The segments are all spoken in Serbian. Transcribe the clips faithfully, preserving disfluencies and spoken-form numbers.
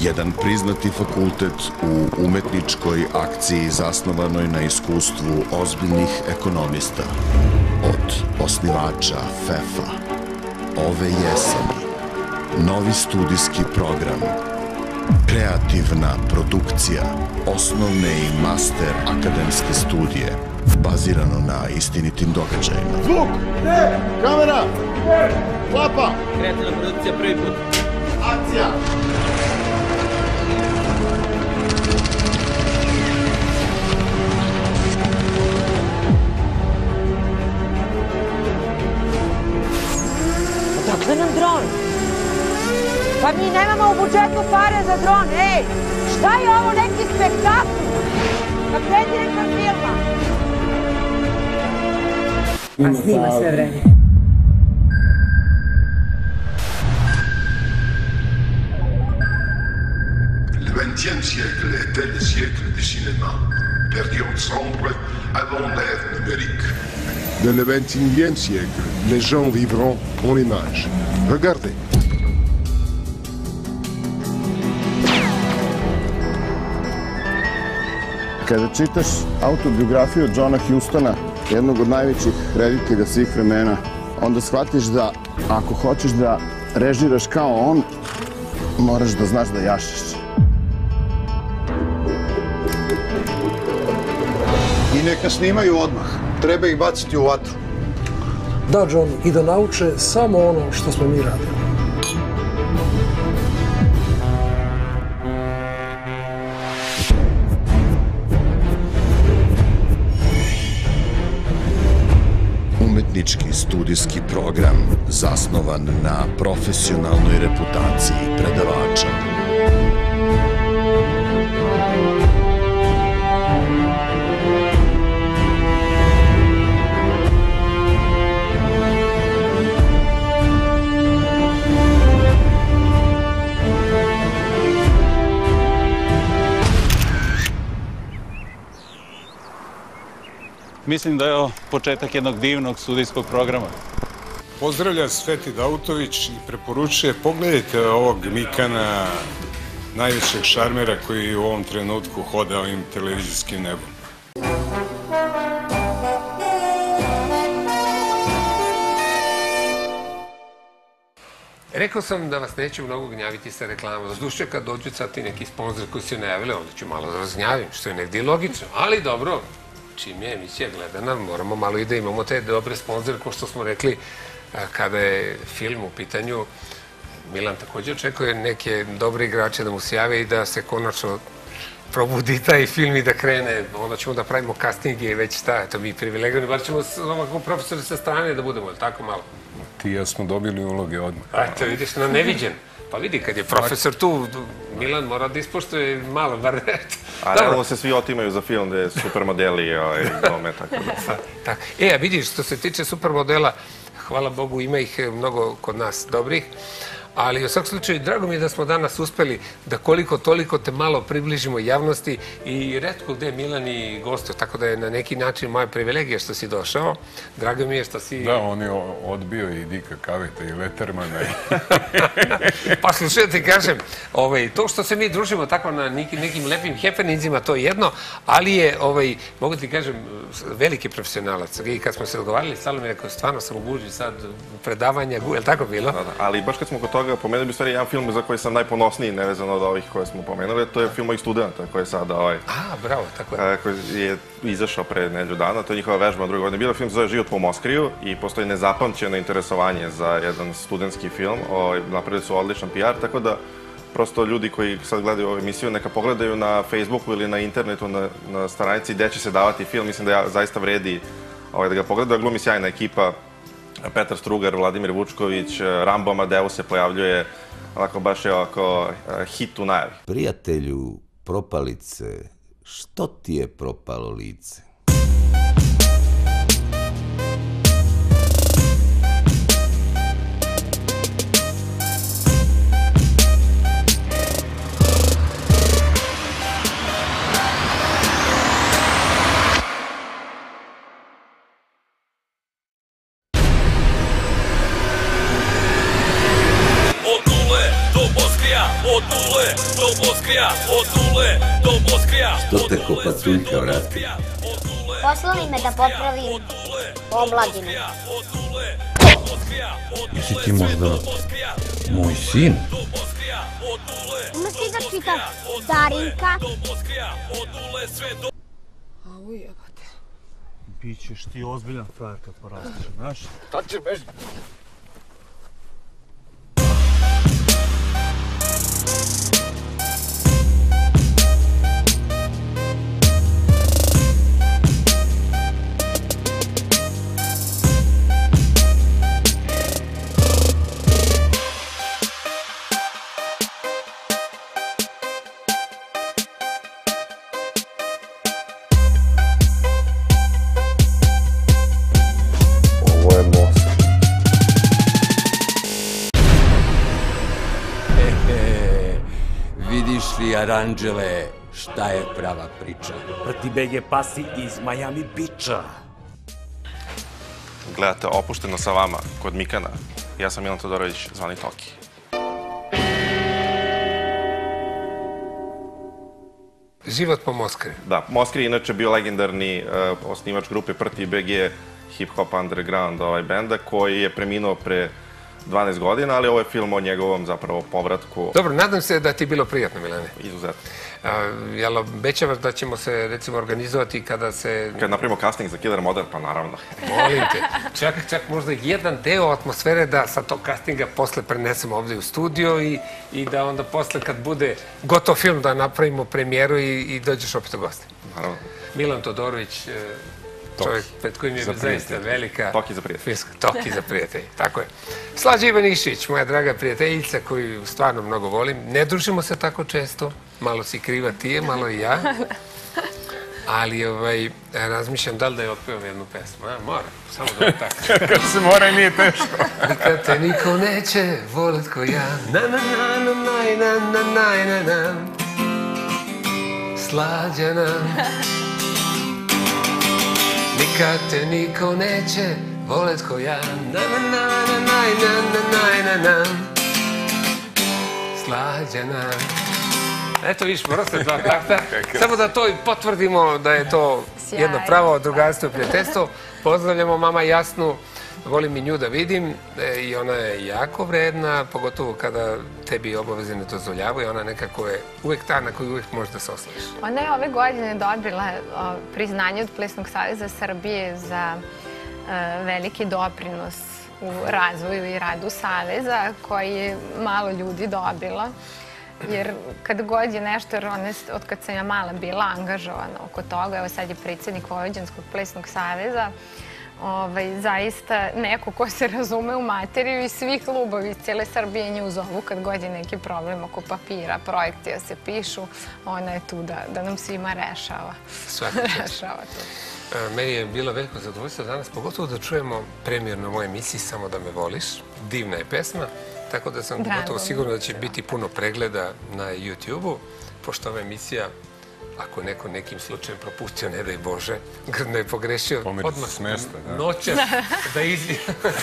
jedan priznati fakultet u umetničkoj akciji zasnovanoj na iskustvu ozbiljnih ekonomista. Od osnivača F E F-a, ove jeseni, novi studijski program, kreativna produkcija, osnovne i master akademske studije, bazirano na istinitim događajima. Zvuk! Ne! Kamera! Klapa! Kreativna produkcija prvi put. Akcija! Odakle nam dron? Pa mi nemamo u budžetu pare za dron, ej! Šta je ovo, neki spektakl? Pa gde je direktor filma? A snima sve vreme. Le vingtième siècle était le siècle du cinéma, période sombre avant l'ère numérique. Dans le vingt et unième siècle, les gens vivront en images. Regardez. Kada čitaš autobiografiju Johna Hustona, jednog od najvećih reditelja svih vremena, onda shvatiš da ako hoćeš da režiraš kao on, moraš da znaš da jašeš. I neka snimaju odmah. Treba ih baciti u vatru. Da, John, i da nauče samo ono što smo mi radili. Umetnički studijski program zasnovan na profesionalnoj reputaciji predavača. Mislim da je ovo početak jednog divnog studijskog programa. Pozdravlja Sveti Dautović i preporučuje, pogledajte ovog Mikana, najvećeg šarmera koji u ovom trenutku hoda ovim televizijskim nebom. Rekao sam da vas neću mnogo gnjaviti sa reklamama. Doduše, kad dođu sad ti neki sponzor koji se najavili, onda ću malo da vas gnjavim, što je negdje logično. Ali dobro, čim je emisija gledana, moramo malo i da imamo te dobre sponzore, kao što smo rekli, kada je film u pitanju. Milan također očekuje neke dobre igrače da mu se jave i da se konačno probudi taj film i da krene. Onda ćemo da pravimo castinge i već šta, eto mi privilegirani, bar ćemo ovako profesori sa strane da budemo, ali tako malo. Ti i ja smo dobili uloge odmah. Eto, vidiš, na neviđen. Pa vidi, kad je profesor tu, Milan mora da ispoštuje malo, bar nešto. A realno se svi otimaju za film gde je supermodeli i tome, tako da. E, a vidiš, što se tiče supermodela, hvala Bogu, ima ih mnogo kod nas dobrih, ali u svakom slučaju, drago mi je da smo danas uspeli da koliko toliko te malo približimo javnosti i retko gde Milan i gostuje, tako da je na neki način moja privilegija što si došao. Drago mi je što si... Da, on je odbio i Dika Kaveta i Lettermana. Pa slušaj, ti kažem, to što se mi družimo tako na nekim lepim happeningima, to je jedno, ali je, mogu ti kažem, veliki profesionalac. I kad smo se odgovarali, stalo mi je rekao, stvarno sam u gužvi sad predavanja, je li tako bilo? Ali baš kad smo kod toga, pomenuli bi stvari jedan film za koji sam najponosniji, nevezano od ovih koje smo pomenuli, to je film mojih studenta koji je sada ovaj... A, bravo, tako je. Koji je izašao pre nedelju dana, to je njihova vežba druge godine. Bilo film se zove Život po Moskriju i postoji nezapamćeno interesovanje za jedan studentski film. Napravili su odličan P R, tako da prosto ljudi koji sad gledaju ovu emisiju neka pogledaju na Facebooku ili na internetu, na stranici gde će se davati film. Mislim da zaista vredi da ga pogledaju. Glumi sjajna ekipa. Petar Strugar, Vladimir Vučković, Rambo Amadeus se pojavljuje, onako baš je ovako hit u najavi. Prijatelju propalice, što ti je propalo lice? Od Nule do Što te ko patuljka vrati? Poslali me da popravim omladinu. Jesi ti možda moj sin? Imaš ti da čitaš Darinka? Au jebate. Bićeš ti ozbiljan frajer kad porasteš, znaš? Šta će beži? Aranđele, šta je prava priča? Prti be ge pasi iz Miami Beacha. Gledate Opušteno sa vama, kod Mikana. Ja sam Milan Todorović, zvani Toki. Život po Moskvi. Da, Moskvi je inače bio legendarni osnivač grupe Prti be ge, hip-hop underground benda, koji je preminuo pre dvanaest godina, ali ovo je film o njegovom zapravo povratku. Dobro, nadam se da ti je bilo prijatno, Milane. Izuzetno. Jel obećavaš da ćemo se, recimo, organizovati kada se... Kad napravimo casting za Killer Model, pa naravno. Molim te. Čak, čak možda jedan deo atmosfere da sa tog castinga posle prenesemo ovde u studio i da onda posle kad bude gotov film da napravimo premijeru i dođeš opet u goste. Naravno. Milan Todorović, čovjek pred kojim je zaista velika... Toki za prijatelj. Toki za prijatelj, tako je. Slađa Ivanišić, moja draga prijateljica koju stvarno mnogo volim. Ne družimo se tako često, malo si kriva ti je, malo i ja. Ali razmišljam da li da je otpevam jednu pesmu. Moram, samo da je tako. Kad se mora i nije teško. Nikad te niko neće volet ko ja. Na na na na na na na na na. Slađana. Nikad te niko neće volet ko ja. Na na na na na na na na na. Slađana. Eto viš, mora se dva takta. Samo da to potvrdimo da je to jedno pravo drugarstvo i prijateljstvo. Pozdravljamo mama Jasnu, volim i nju da vidim i ona je jako vredna, pogotovo kada tebi obaveze ne dozvoljavaju. Ona nekako je uvek ta na koju uvek možeš da se oslaviš. Ona je ove godine dobila priznanje od Plesnog saveza Srbije za veliki doprinos u razvoju i radu saveza koji je malo ljudi dobila. Jer kad god je nešto, jer od kad sam ja mala bila angažovana oko toga, evo sad je predsjednik Vojvođanskog plesnog saveza, zaista neko ko se razume u materiju i svi klubovi iz cijele Srbije nju zovu kad god je neki problem oko papira, projekcija se pišu, ona je tu da nam svima rešava. Svaka čast. Meni je bilo veliko zadovoljstvo danas, pogotovo da čujemo premijerno u mojoj emisiji Samo da me voliš. Divna je pesma. Tako da sam gotovo sigurno da će biti puno pregleda na YouTube-u, pošto ova emisija, ako neko nekim slučajem propustio, ne daj Bože, grdno je pogrešio, odmah noćas da izvi...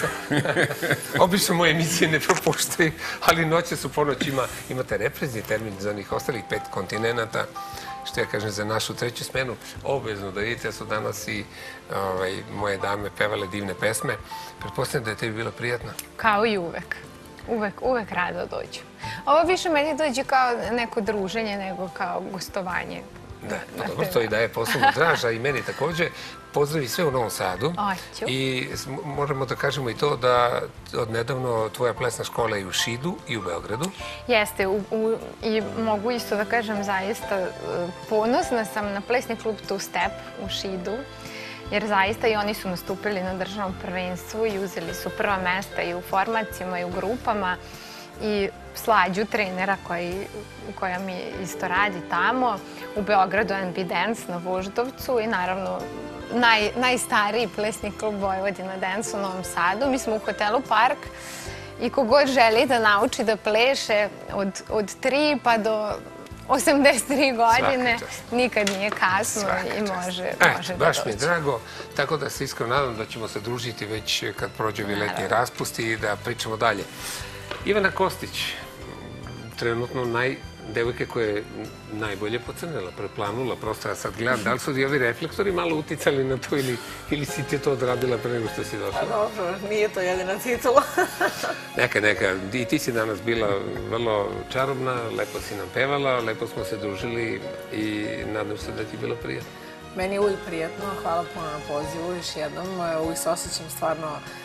Obično moje emisije ne propuštaju, ali noćas u ponoć imate reprizni termin za onih ostalih pet kontinenta, što ja kažem za našu treću smenu, obvezno da vidite da su danas i moje dame pevale divne pesme. Pretpostavljam da je tebi bilo prijatno. Kao i uvek. Uvek, uvek rado dođu. Ovo više meni dođe kao neko druženje nego kao gostovanje. Da, pa dobro, to i daje poslovno draža i meni također. Pozdravi sve u Novom Sadu. Oću. I možemo da kažemo i to da od nedavno tvoja plesna škola je u Šidu i u Beogradu. Jeste, i mogu isto da kažem zaista ponosna sam na plesni klub Two Step u Šidu. Jer zaista i oni su nastupili na državnom prvenstvu i uzeli su prva mesta i u formacijama i u grupama. I Slađu, trenera koja mi isto radi tamo. U Beogradu N B Dance na Voždovcu i naravno najstariji plesni klub Vojvodina Dance u Novom Sadu. Mi smo u hotelu Park i kogod želi da nauči da pleše od tri pa do osamdeset tri godine, nikad nije kasno i može da dođe. Baš mi je drago, tako da se iskreno nadam da ćemo se družiti već kad prođe ovi letnji raspusti i da pričamo dalje. Ivana Kostić, trenutno devojke koja je najbolje pocrnela, preplanula, prosto ja sad gledam da li su i ovi reflektori malo uticali na to ili si ti to odradila pre nego što si došla? Dobro, nije to jedina titula. Neka, neka. I ti si danas bila vrlo čarobna, lepo si nam pevala, lepo smo se družili i nadam se da ti je bilo prijatno. Meni je uvijek prijatno, hvala puno na pozivu još jednom. Uvijek se osjećam stvarno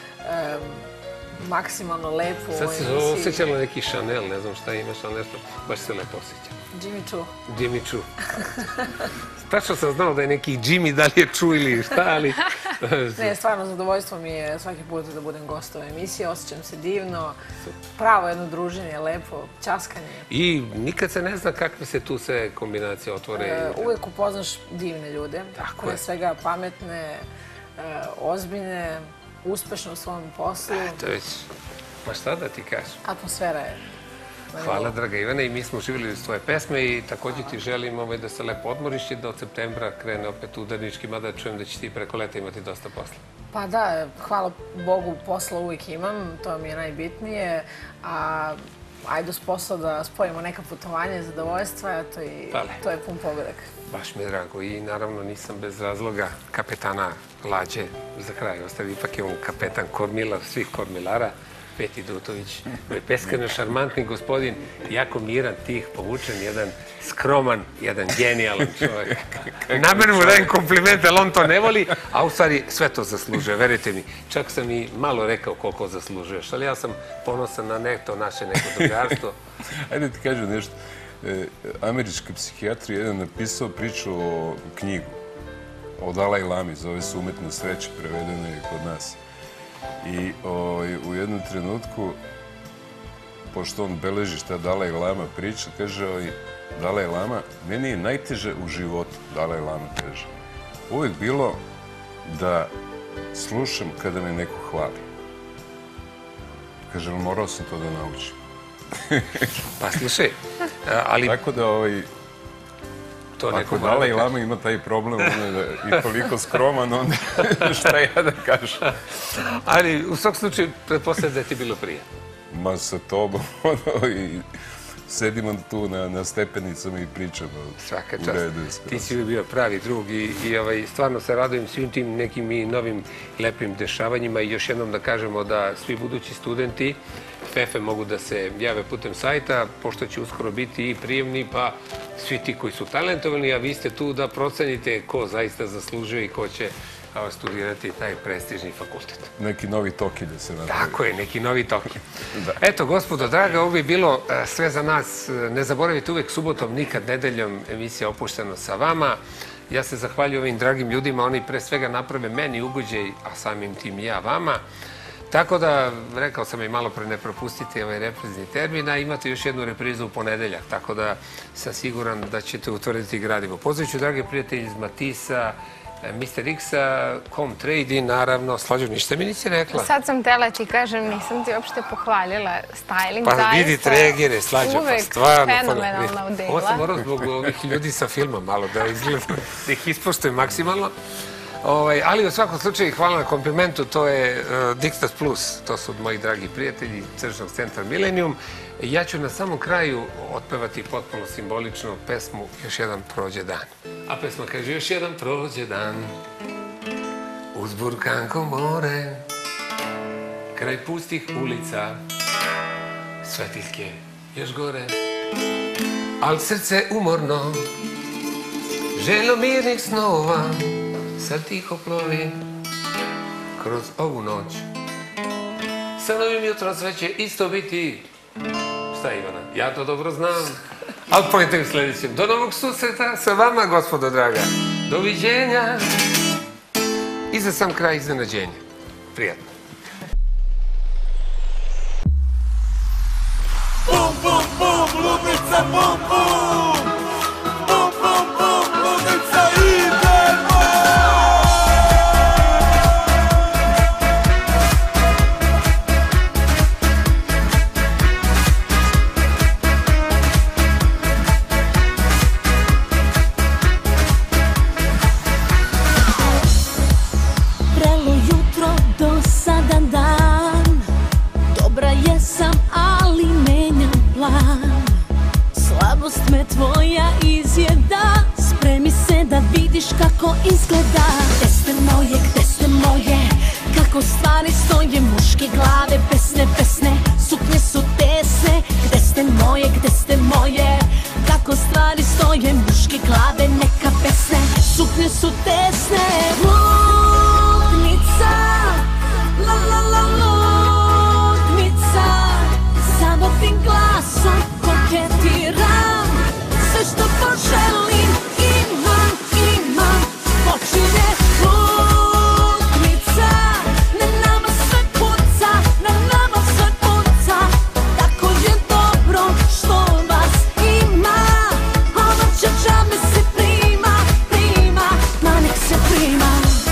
maksimalno lepo. Sad si osjećala neki Chanel, ne znam šta imaš, ali nešto baš se lepo osjeća. Jimmy Choo. Jimmy Choo. Tačno sam znao da je neki Jimmy, da li je Choo ili šta, ali... Ne, stvarno, zadovoljstvo mi je svaki put da budem gost ove emisije, osjećam se divno, pravo jedno druženje, lepo, ćaskanje. I nikad se ne zna kakve se tu sve kombinacije otvore. Uvijek upoznaš divne ljude, pre svega pametne, ozbiljne, uspešno u svom poslu. To već, pa šta da ti kažem? Atmosfera je. Hvala, draga Ivana, i mi smo uživali uz tvoje pesme i također ti želim da se lepo odmoriš i da od septembra krene opet udarnički, mada čujem da će ti preko leta imati dosta posla. Pa da, hvala Bogu, posla uvijek imam, to mi je najbitnije, a ajde uz posla da spojimo neka putovanja, zadovoljstva, eto i to je pun pogodak. Baš mi je drago i naravno nisam bez razloga kapetana Lađe za kraj. Ostavi ipak je on kapetan kormila, svih kormilara, Peti Dutović. Peskarno šarmantni gospodin, jako miran, tih, povučen, jedan skroman, jedan genijalan čovjek. Namerno mu dajem komplimente, ali on to ne voli, a u stvari sve to zaslužuje, verujte mi. Čak sam i malo rekao koliko zaslužuješ, ali ja sam ponosan na neto naše neko drugarstvo. Ajde ti kažem nešto. Američka psihijatrija je jedan napisao priču o knjigu o Dalaj Lami, zove se Umetna sreća, prevedena je kod nas. I u jednom trenutku, pošto on beleži šta Dalaj Lama priča, kaže Dalaj Lama, meni je najteže u životu, Dalaj Lama kaže, uvijek bilo da slušam kada me neko hvali. Kaže, morao sam to da naučim. Pa slušaj, ali... Tako da ovaj... Ako Dalaj Lama ima taj problem i toliko skroman, onda šta ja da kažem. Ali u svak slučaju, pretpostavljam da je ti bilo prijatno. Ma sa tobom, i sedimo tu na stepenicama i pričamo. Svaka čast. Ti si bio pravi drug i stvarno se radujem svim tim nekim i novim lepim dešavanjima i još jednom da kažemo da svi budući studenti Fefe mogu da se jave putem sajta, pošto će uskoro biti i prijemni, pa svi ti koji su talentovani, a vi ste tu da procenite ko zaista zaslužuje i ko će studirati taj prestižni fakultet. Neki novi toki da se napravi. Tako je, neki novi toki. Eto, gospodo draga, ovo bi bilo sve za nas. Ne zaboravite uvek subotom, nikad nedeljom, emisija Opušteno sa vama. Ja se zahvaljujem ovim dragim ljudima, oni pre svega naprave meni ugođaj, a samim tim i ja vama. Tako da, rekao sam i malo pre, ne propustite ovaj reprizni termin, a imate još jednu reprizu u ponedeljak, tako da sam siguran da ćete utvrditi gradivo. Pozdravit ću, drage prijatelji, iz Matisa, mister X-a, Comtrade i naravno, Slađo, ništa mi nisi rekla. Sad sam tela ti kažem, nisam ti uopšte pohvalila styling, zaista. Pa vidite reagere, Slađo, pa stvarno. Uvek fenomenalna odela. Ovo sam morao zbog ovih ljudi sa filma malo da izgledam, da ih ispoštujem maksimalno. Ali u svakom slučaju, hvala na komplimentu, to je Dixtas Plus, to su moji dragi prijatelji Tržnog centra Millennium. Ja ću na samom kraju otpevati potpuno simboličnu pesmu Još jedan prođe dan. A pesma kaže Još jedan prođe dan, uz burkanko more, kraj pustih ulica, svetiljke još gore, al srce umorno, željno mirnih snova, sad tiho plovi kroz ovu noć. Sa novim jutrom sve će isto biti. Šta Ivana? Ja to dobro znam. Ali pojete u sljedećem. Do novog susreta sa vama, gospodo draga. Doviđenja. I za sam kraj iznenađenja. Prijatno. Bum, bum, bum, ludnica, bum, bum. Bum, bum, bum, ludnica, idemo! Vrelo jutro, dosadan dan, dobra jesam, ali menjam plan. Slabost tako izgleda. Gde ste moje, gde ste moje, kako stvari stoje, muške glave besne, besne, suknje su tesne. Gde ste moje, gde ste moje, kako stvari stoje, muške glave neka besne, suknje su tesne. Ludnica, la la la ludnica, samo tim glasom koketiram, sve što poželim imam, imam, počinje ludnica, na nama sve puca, na nama sve puca, tako je dobro što vas ima, ono će džame se prima, prima, ma nek se prima.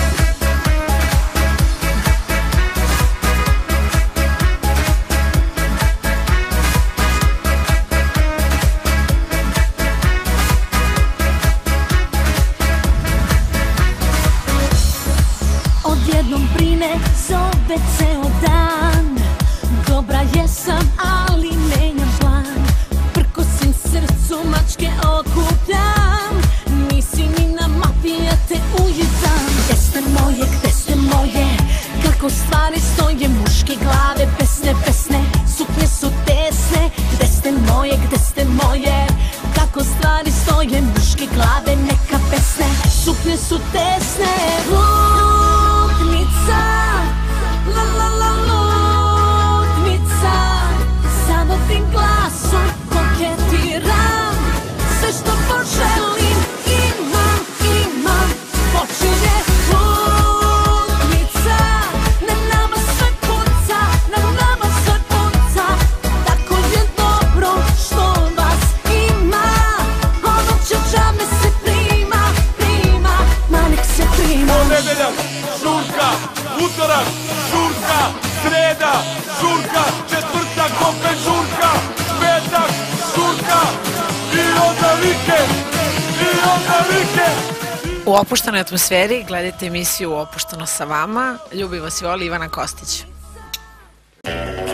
Odjednom brine, zove ceo dan, dobra jesam, ali menjam plan, prkosim srcu, mačke okupljam, nisi ni na mapi, ja te ujedam. Gde ste moje, gde ste moje, kako stvari stoje, muške glave besne, besne, suknje su tesne. Gde ste moje, gde ste moje, kako stvari stoje, muške glave neka besne, suknje su tesne. Ludnica, la la la ludnica, samo tim glasom koketiram, sve što poželim imam, imam, počinje ludnica, na nama sve puca, na nama sve puca, tako je dobro što vas ima, ono će džame se prima, prima, ma nek se prima. Ponedeljak, žurka, utorak, žurka, sreda, žurka, četvrtak, opet žurka, petak, žurka, i onda vikend, i onda vikend. U opuštenoj atmosferi gledajte emisiju Opušteno sa vama. Ljubi vas i voli Ivana Kostić.